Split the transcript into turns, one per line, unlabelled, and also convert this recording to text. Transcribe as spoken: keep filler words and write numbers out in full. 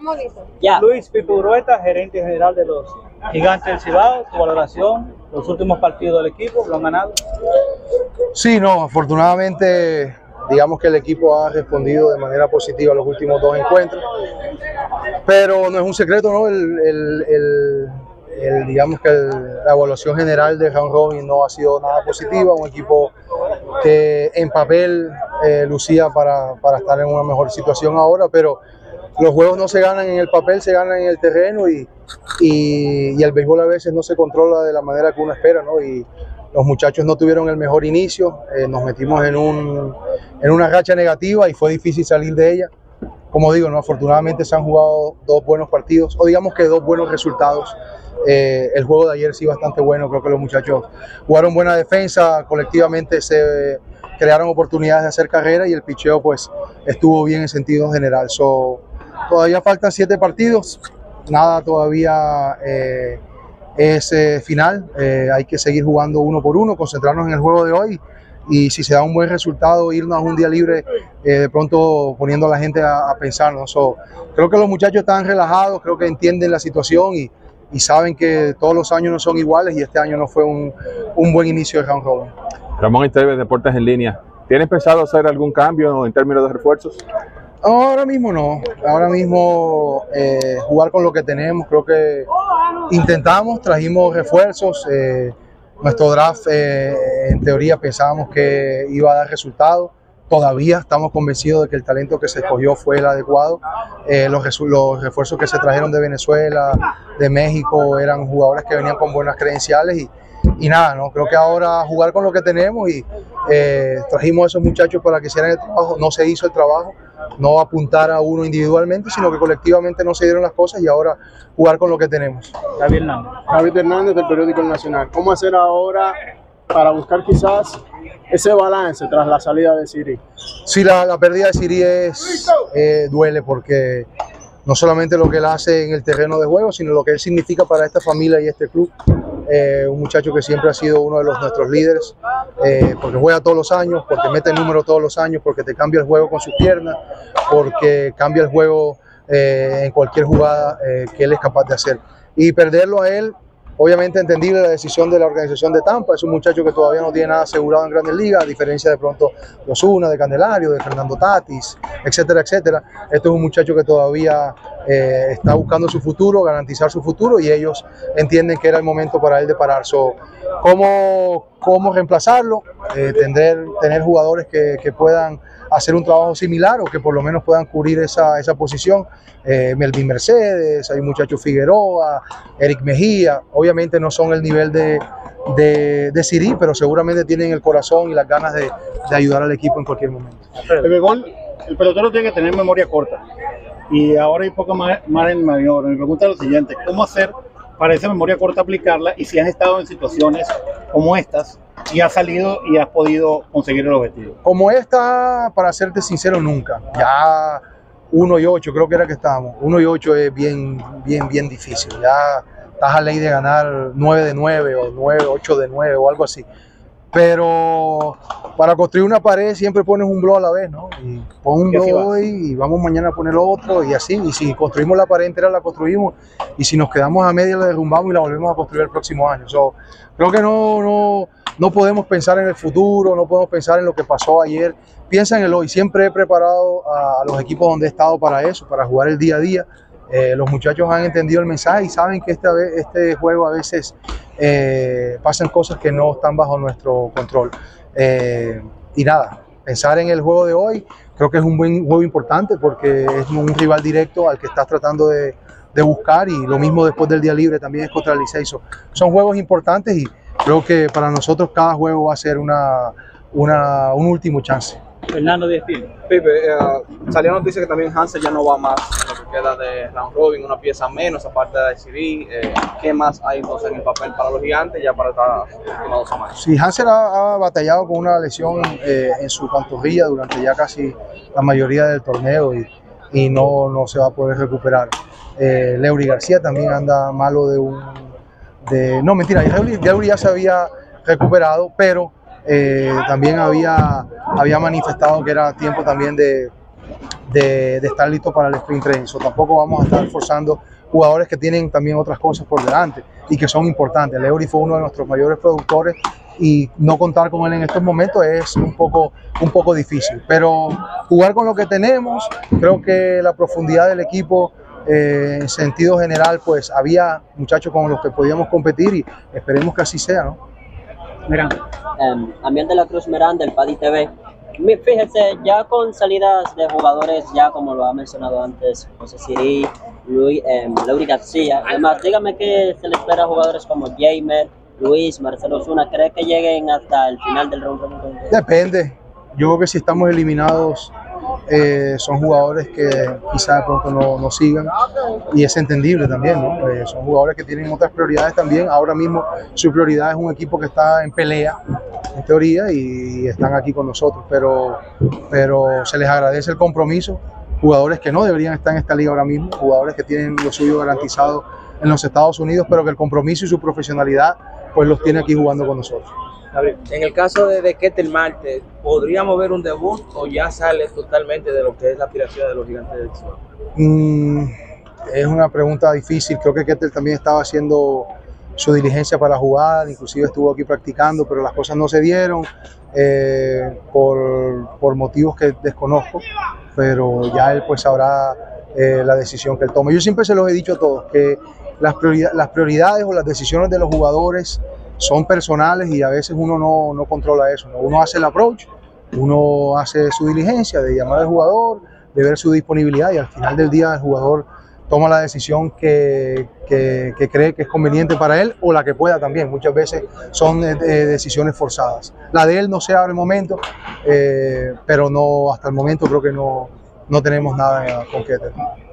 Estamos listos.
Ya.
Luis Pipo Urueta, gerente general de los Gigantes del Cibao, tu valoración, los últimos partidos del equipo, ¿lo han ganado?
Sí, no, afortunadamente digamos que el equipo ha respondido de manera positiva a los últimos dos encuentros, pero no es un secreto, ¿no? El, el, el, el, digamos que el, la evaluación general de round robin no ha sido nada positiva, un equipo que en papel eh, lucía para, para estar en una mejor situación ahora, pero los juegos no se ganan en el papel, se ganan en el terreno y, y, y el béisbol a veces no se controla de la manera que uno espera, ¿no? Y los muchachos no tuvieron el mejor inicio, eh, nos metimos en, un, en una racha negativa y fue difícil salir de ella. Como digo, ¿no? Afortunadamente se han jugado dos buenos partidos, o digamos que dos buenos resultados. Eh, el juego de ayer sí bastante bueno, creo que los muchachos jugaron buena defensa, colectivamente se crearon oportunidades de hacer carrera y el picheo pues estuvo bien en sentido general. So, todavía faltan siete partidos, nada todavía eh, es eh, final, eh, hay que seguir jugando uno por uno, concentrarnos en el juego de hoy y si se da un buen resultado irnos a un día libre, eh, de pronto poniendo a la gente a, a pensar, ¿no? So, creo que los muchachos están relajados, creo que entienden la situación y, y saben que todos los años no son iguales y este año no fue un, un buen inicio de round robin.
Ramón Esteves, Deportes en Línea, ¿tienes pensado hacer algún cambio en términos de refuerzos?
Ahora mismo no, ahora mismo eh, jugar con lo que tenemos, creo que intentamos, trajimos refuerzos, eh, nuestro draft eh, en teoría pensábamos que iba a dar resultados, todavía estamos convencidos de que el talento que se escogió fue el adecuado, eh, los, los refuerzos que se trajeron de Venezuela, de México, eran jugadores que venían con buenas credenciales y, y nada, ¿no? Creo que ahora jugar con lo que tenemos y eh, trajimos a esos muchachos para que hicieran el trabajo, no se hizo el trabajo, no apuntar a uno individualmente, sino que colectivamente no se dieron las cosas y ahora jugar con lo que tenemos.
Javier Hernández.
Javier Hernández del periódico El Nacional. ¿Cómo hacer ahora para buscar quizás ese balance tras la salida de Siri?
Sí, la, la pérdida de Siri es, eh, duele porque no solamente lo que él hace en el terreno de juego, sino lo que él significa para esta familia y este club. Eh, un muchacho que siempre ha sido uno de los, nuestros líderes, eh, porque juega todos los años, porque mete el número todos los años, porque te cambia el juego con sus piernas, porque cambia el juego eh, en cualquier jugada eh, que él es capaz de hacer. Y perderlo a él, obviamente entendible la decisión de la organización de Tampa, es un muchacho que todavía no tiene nada asegurado en Grandes Ligas, a diferencia de pronto de Osuna, de Candelario, de Fernando Tatis, etcétera, etcétera. Este es un muchacho que todavía eh, está buscando su futuro, garantizar su futuro y ellos entienden que era el momento para él de parar. So, ¿cómo, cómo reemplazarlo? Eh, tener, tener jugadores que, que puedan hacer un trabajo similar o que por lo menos puedan cubrir esa, esa posición. Eh, Melvin Mercedes, hay un muchacho Figueroa, Eric Mejía, obviamente no son el nivel de, de, de Siri, pero seguramente tienen el corazón y las ganas de, de ayudar al equipo en cualquier momento.
El béisbol, el pelotero tiene que tener memoria corta y ahora hay poca margen de maniobra. Me pregunta lo siguiente, ¿cómo hacer para esa memoria corta aplicarla y si has estado en situaciones como estas y has salido y has podido conseguir el objetivo?
Como esta, para serte sincero, nunca. Ya uno y ocho creo que era que estábamos. uno y ocho es bien, bien, bien difícil. Ya estás a ley de ganar nueve de nueve o nueve, ocho de nueve o algo así. Pero para construir una pared siempre pones un blow a la vez, ¿no? Y pon un blow hoy y vamos mañana a poner otro y así. Y si construimos la pared entera, la construimos. Y si nos quedamos a media, la derrumbamos y la volvemos a construir el próximo año. So, creo que no, no, no podemos pensar en el futuro, no podemos pensar en lo que pasó ayer. Piensa en el hoy. Siempre he preparado a los equipos donde he estado para eso, para jugar el día a día. Eh, los muchachos han entendido el mensaje y saben que este, este juego a veces eh, pasan cosas que no están bajo nuestro control. Eh, y nada, pensar en el juego de hoy, creo que es un buen juego importante porque es un rival directo al que estás tratando de, de buscar y lo mismo después del día libre también es contra el Licey. So, son juegos importantes y creo que para nosotros cada juego va a ser una, una, un último chance.
Fernando Díaz Pino.
Pipe, uh, salió noticia que también Hansel ya no va más en lo que queda de round robin, una pieza menos aparte de Siri. Eh, ¿Qué más hay entonces en el papel para los Gigantes ya para estas últimas dos semanas?
Sí, Hansel ha, ha batallado con una lesión eh, en su pantorrilla durante ya casi la mayoría del torneo y, y no, no se va a poder recuperar. Eh, Leury García también anda malo de un... De, no, mentira, Leury ya se había recuperado, pero Eh, también había, había manifestado que era tiempo también de, de, de estar listo para el sprint training. So, tampoco vamos a estar forzando jugadores que tienen también otras cosas por delante y que son importantes. Leury fue uno de nuestros mayores productores y no contar con él en estos momentos es un poco, un poco difícil. Pero jugar con lo que tenemos, creo que la profundidad del equipo eh, en sentido general, pues había muchachos con los que podíamos competir y esperemos que así sea, ¿no?
Miranda.
Um, Amiel de la Cruz Miranda, del Paddy T V. Fíjese, ya con salidas de jugadores, ya como lo ha mencionado antes, José Siri, Luis, eh, Leury García, además, dígame que se le espera a jugadores como Jamer, Luis, Marcelo Osuna, ¿cree que lleguen hasta el final del round robin?
Depende. Yo creo que si estamos eliminados, eh, son jugadores que quizás de pronto no, no sigan y es entendible también, ¿no? Eh, son jugadores que tienen otras prioridades también. Ahora mismo su prioridad es un equipo que está en pelea, en teoría, y están aquí con nosotros, pero, pero se les agradece el compromiso. Jugadores que no deberían estar en esta liga ahora mismo, jugadores que tienen lo suyo garantizado en los Estados Unidos, pero que el compromiso y su profesionalidad pues los tiene aquí jugando con nosotros.
En el caso de, de Ketel Marte, ¿podríamos ver un debut o ya sale totalmente de lo que es la aspiración de los Gigantes del Cibao?
Mm, es una pregunta difícil. Creo que Ketel también estaba haciendo su diligencia para jugar, inclusive estuvo aquí practicando, pero las cosas no se dieron eh, por, por motivos que desconozco, pero ya él pues sabrá eh, la decisión que él tome. Yo siempre se los he dicho a todos, que las, prioridad, las prioridades o las decisiones de los jugadores son personales y a veces uno no, no controla eso, ¿no? Uno hace el approach, uno hace su diligencia de llamar al jugador, de ver su disponibilidad y al final del día el jugador toma la decisión que, que, que cree que es conveniente para él o la que pueda también. Muchas veces son eh, decisiones forzadas. La de él no sé ahora el momento, eh, pero no, hasta el momento creo que no, no tenemos nada con Ketel.